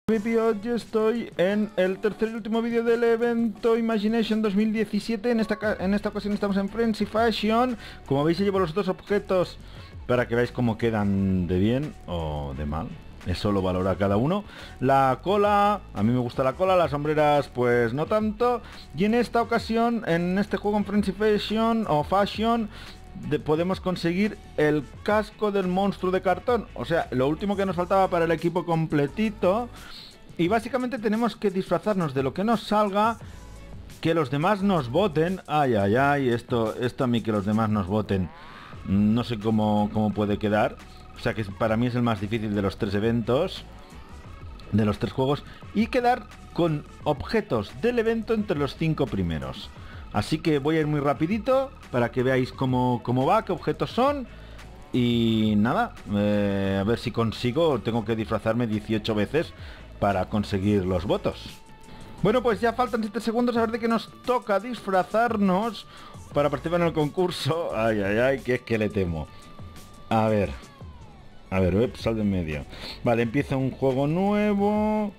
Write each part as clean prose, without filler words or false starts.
Hoy estoy en el tercer y último vídeo del evento Imagination 2017. En esta ocasión estamos en Frenzy Fashion. Como veis, llevo los dos objetos para que veáis cómo quedan de bien o de mal. Eso lo valora cada uno. La cola, a mí me gusta la cola, las sombreras pues no tanto. Y en esta ocasión, en este juego en Frenzy Fashion o Fashion, podemos conseguir el casco del monstruo de cartón. O sea, lo último que nos faltaba para el equipo completito. Y básicamente tenemos que disfrazarnos de lo que nos salga, que los demás nos voten. Ay, ay, ay, esto a mí que los demás nos voten, no sé cómo puede quedar. O sea que para mí es el más difícil de los tres eventos, de los tres juegos. Y quedar con objetos del evento entre los 5 primeros. Así que voy a ir muy rapidito para que veáis cómo va, qué objetos son. Y nada, a ver si consigo. Tengo que disfrazarme 18 veces para conseguir los votos. Bueno, pues ya faltan 7 segundos a ver de qué nos toca disfrazarnos para participar en el concurso. Ay, ay, ay, que es que le temo. A ver, sal de en medio. Vale, empieza un juego nuevo.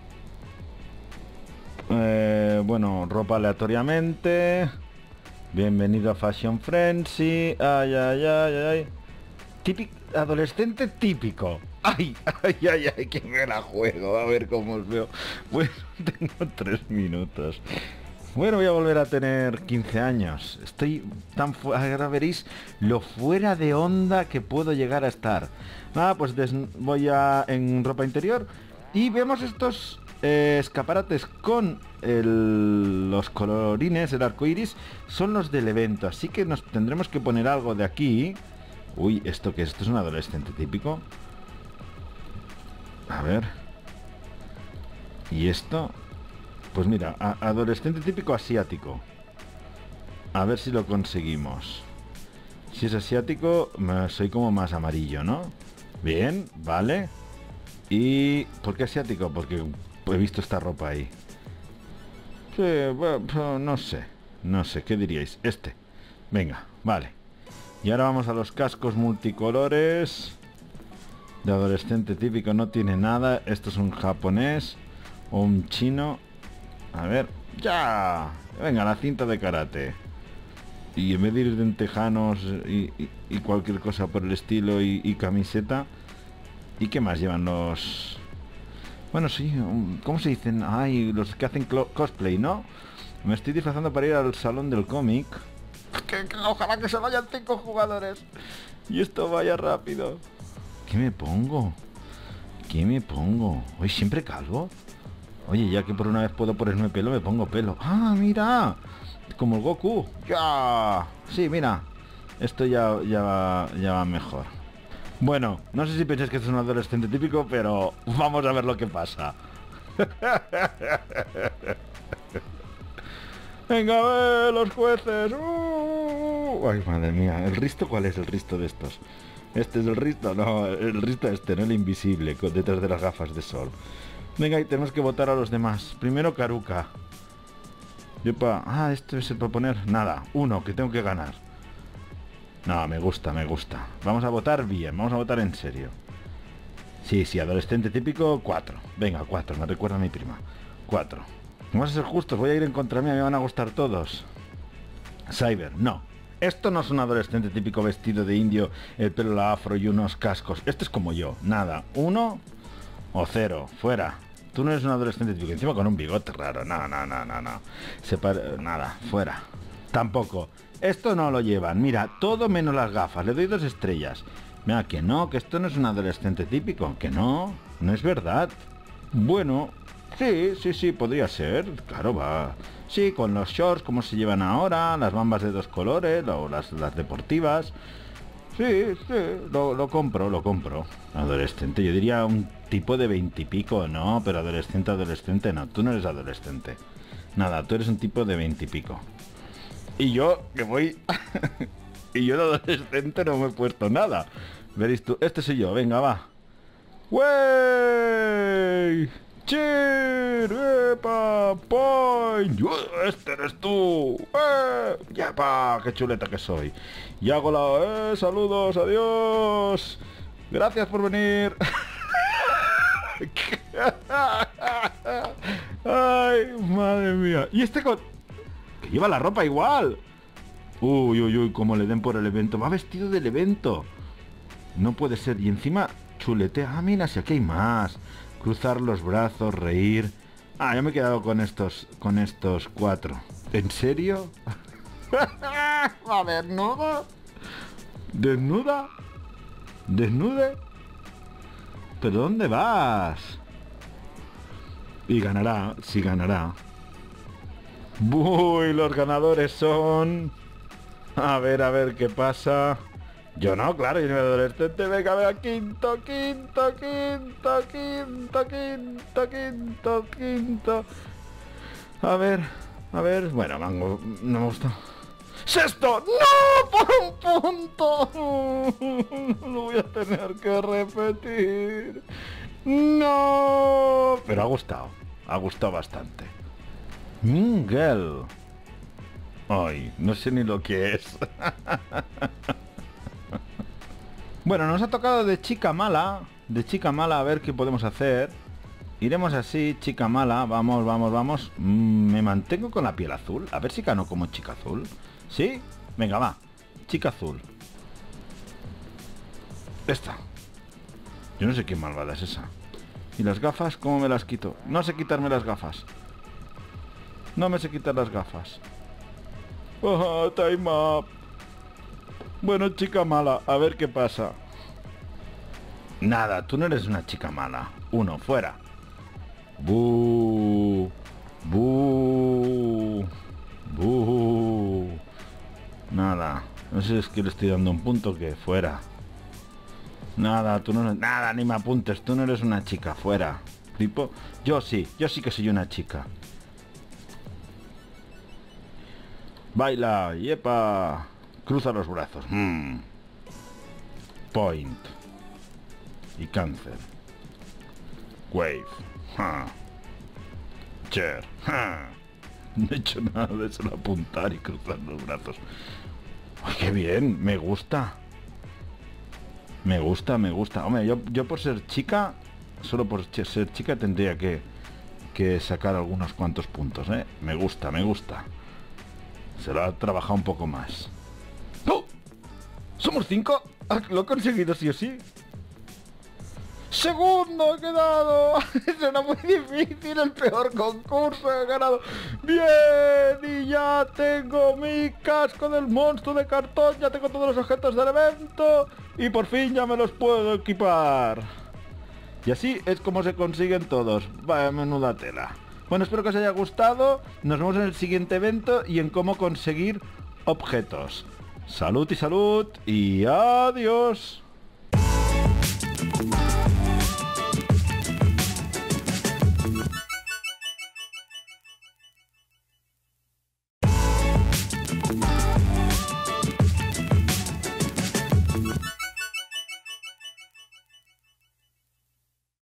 Bueno, ropa aleatoriamente. Bienvenido a Fashion Frenzy. Ay, ay, ay, ay. Adolescente típico. Ay, ay, ay, ay, que me la juego. A ver cómo os veo. Bueno, tengo 3 minutos. Bueno, voy a volver a tener 15 años. Estoy tan ahora veréis lo fuera de onda que puedo llegar a estar. Nada, pues voy en ropa interior. Y vemos estos escaparates con los colorines, el arco iris, son los del evento, así que nos tendremos que poner algo de aquí. Uy, ¿esto qué es? ¿Esto es un adolescente típico? A ver. ¿Y esto? Pues mira, adolescente típico asiático. A ver si lo conseguimos. Si es asiático, soy como más amarillo, ¿no? Bien, vale. ¿Y por qué asiático? Porque he visto esta ropa ahí. Sí, bueno, no sé, ¿qué diríais? Venga, vale. Y ahora vamos a los cascos multicolores. De adolescente típico no tiene nada. Esto es un japonés o un chino. A ver, ya. Venga, la cinta de karate. Y en vez de ir de tejanos y cualquier cosa por el estilo y camiseta. ¿Y qué más llevan los...? Bueno, sí, ¿cómo se dicen? Ay, los que hacen cosplay, ¿no? Me estoy disfrazando para ir al salón del cómic. Ojalá que se vayan 5 jugadores y esto vaya rápido. ¿Qué me pongo? Hoy siempre calvo. Oye, ya que por una vez puedo ponerme pelo, me pongo pelo. ¡Ah, mira! Como el Goku. ¡Ya! Sí, mira. Esto ya va mejor. Bueno, no sé si pensáis que es un adolescente típico, pero vamos a ver lo que pasa. Venga, a ver, los jueces. Ay, madre mía. ¿El Risto cuál es el Risto de estos? ¿Este es el Risto? No, el Risto no el invisible, detrás de las gafas de sol. Venga, y tenemos que votar a los demás. Primero Karuka. Esto es el para poner. Nada, 1, que tengo que ganar. No, me gusta. Vamos a votar bien, vamos a votar en serio. Sí, adolescente típico, 4. Venga, 4, me recuerda a mi prima. 4. Vamos a ser justos, voy a ir en contra mía, me van a gustar todos. Cyber, no. Esto no es un adolescente típico vestido de indio, el pelo afro y unos cascos. Este es como yo, nada. 1 o 0, fuera. Tú no eres un adolescente típico, encima con un bigote raro. No. Nada, fuera. Tampoco. Esto no lo llevan, mira, todo menos las gafas, le doy 2 estrellas. Mira, que no, que esto no es un adolescente típico, que no es verdad. Bueno, sí, podría ser, claro, va. Sí, con los shorts, como se llevan ahora, las bambas de 2 colores, o las deportivas. Sí, lo compro. Adolescente, yo diría un tipo de 20 y pico, no, pero adolescente no, tú no eres adolescente. Nada, tú eres un tipo de 20 y pico. Y yo, que voy... y yo de adolescente no me he puesto nada. Veréis tú, soy yo, venga, va. ¡Wey! ¡Cheer! ¡Epa! ¡Point! ¡Este eres tú! ¡Yepa! ¡Qué chuleta que soy! Y hago la... ¡Saludos! ¡Adiós! ¡Gracias por venir! Ay, madre mía. Y este con... que lleva la ropa igual. Uy, uy, uy, como le den por el evento. Va vestido del evento. No puede ser. Y encima chuletea. Ah, mira, si aquí hay más. Cruzar los brazos, reír. Ah, yo me he quedado con estos 4. ¿En serio? ¿Va desnudo? ¿Desnuda? ¿Desnude? ¿Pero dónde vas? Y ganará, sí ganará. Uy, los ganadores son... a ver qué pasa. Yo no, claro, yo no voy a adolescente. Venga, venga, quinto. A ver, bueno, mango, no me gusta. ¡Sexto! ¡No! ¡Por un punto! Lo voy a tener que repetir. ¡No! Pero ha gustado bastante. Mingel. Ay, no sé ni lo que es. Bueno, nos ha tocado de chica mala. De chica mala, a ver qué podemos hacer. Iremos así, chica mala. Vamos. Me mantengo con la piel azul. A ver si gano como chica azul. ¿Sí? Venga, va. Chica azul. Esta. Yo no sé qué malvada es esa. ¿Y las gafas? ¿Cómo me las quito? No sé quitarme las gafas. No me sé quitar las gafas. Oh, time up. Bueno, chica mala, a ver qué pasa. Nada, tú no eres una chica mala. 1, fuera. Bú. Nada. No sé si es que le estoy dando un punto que fuera. Nada, tú no... Nada, ni me apuntes. Tú no eres una chica, fuera. Tipo, yo sí que soy una chica. Baila, yepa. Cruza los brazos. Point. Y cáncer. Wave. Chair. No he hecho nada de solo apuntar y cruzar los brazos. ¡Ay, qué bien! Me gusta. Me gusta. Hombre, yo por ser chica, solo por ser chica tendría que sacar algunos cuantos puntos, ¿eh? Me gusta. Se lo ha trabajado un poco más. ¡Oh! ¿Somos 5? Ah, lo he conseguido sí o sí. ¡Segundo he quedado! Eso era muy difícil, el peor concurso he ganado. ¡Bien! Y ya tengo mi casco del monstruo de cartón, ya tengo todos los objetos del evento y por fin ya me los puedo equipar. Y así es como se consiguen todos. Vaya menuda tela. Bueno, espero que os haya gustado. Nos vemos en el siguiente evento y en cómo conseguir objetos. Salud y adiós.